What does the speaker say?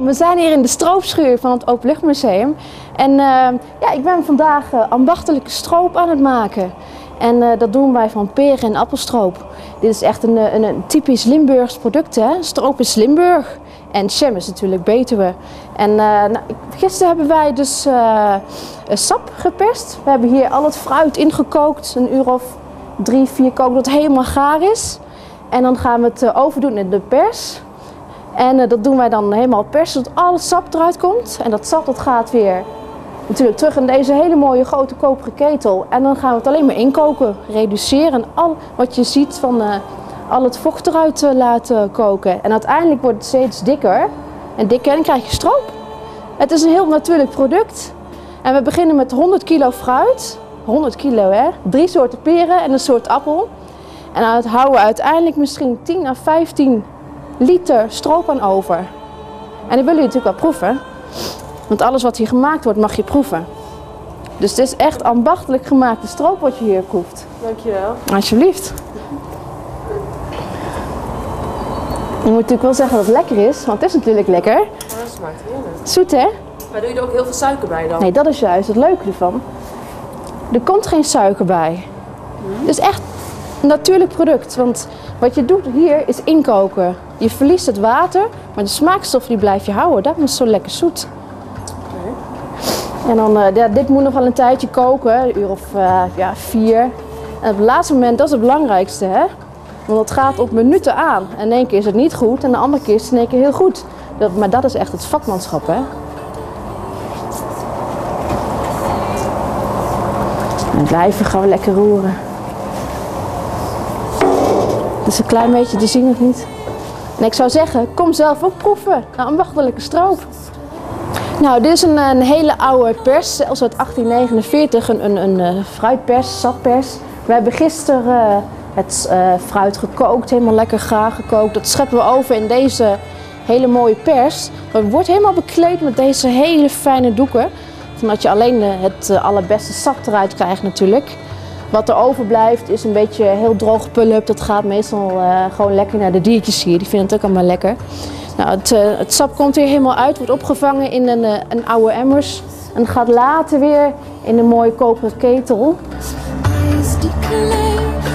We zijn hier in de stroopschuur van het Openluchtmuseum. En ja, ik ben vandaag ambachtelijke stroop aan het maken. En dat doen wij van peren en appelstroop. Dit is echt een typisch Limburgs product, hè? Stroop is Limburg. En jam is natuurlijk Betuwe. En gisteren hebben wij dus sap geperst. We hebben hier al het fruit ingekookt. Een uur of 3, 4 koken dat het helemaal gaar is. En dan gaan we het overdoen in de pers. En dat doen wij dan helemaal persen tot al het sap eruit komt. En dat sap dat gaat weer natuurlijk terug in deze hele mooie grote koperen ketel. En dan gaan we het alleen maar inkoken, reduceren. En al wat je ziet van al het vocht eruit laten koken. En uiteindelijk wordt het steeds dikker. En dikker en dan krijg je stroop. Het is een heel natuurlijk product. En we beginnen met 100 kilo fruit. 100 kilo hè. 3 soorten peren en een soort appel. En dan houden we uiteindelijk misschien 10 à 15 liter stroop aan over. En die willen jullie natuurlijk wel proeven. Want alles wat hier gemaakt wordt mag je proeven. Dus het is echt ambachtelijk gemaakte stroop wat je hier proeft. Dankjewel. Alsjeblieft. Je moet natuurlijk wel zeggen dat het lekker is, want het is natuurlijk lekker. Oh, dat smaakt heerlijk. Zoet hè? Maar doe je er ook heel veel suiker bij dan? Nee, dat is juist het leuke ervan. Er komt geen suiker bij. Het is echt een natuurlijk product, want wat je doet hier is inkoken. Je verliest het water, maar de smaakstof die blijf je houden. Daarom is het zo lekker zoet. En dan, ja, dit moet nog wel een tijdje koken, een uur of 4. En op het laatste moment, dat is het belangrijkste, hè? Want het gaat op minuten aan. En in één keer is het niet goed en de andere keer is het in één keer heel goed. Maar dat is echt het vakmanschap, hè? En blijven gewoon lekker roeren. Het is een klein beetje te zien of niet. En ik zou zeggen, kom zelf ook proeven. Een ambachtelijke stroop. Nou, dit is een hele oude pers, zelfs uit 1849, een fruitpers, sappers. We hebben gisteren het fruit gekookt, helemaal lekker gaar gekookt. Dat scheppen we over in deze hele mooie pers. Het wordt helemaal bekleed met deze hele fijne doeken. Zodat je alleen het allerbeste sap eruit krijgt natuurlijk. Wat er overblijft is een beetje heel droog pulp. Dat gaat meestal gewoon lekker naar de diertjes hier. Die vinden het ook allemaal lekker. Nou, het sap komt hier helemaal uit, wordt opgevangen in een oude emmers. En gaat later weer in een mooie koperen ketel.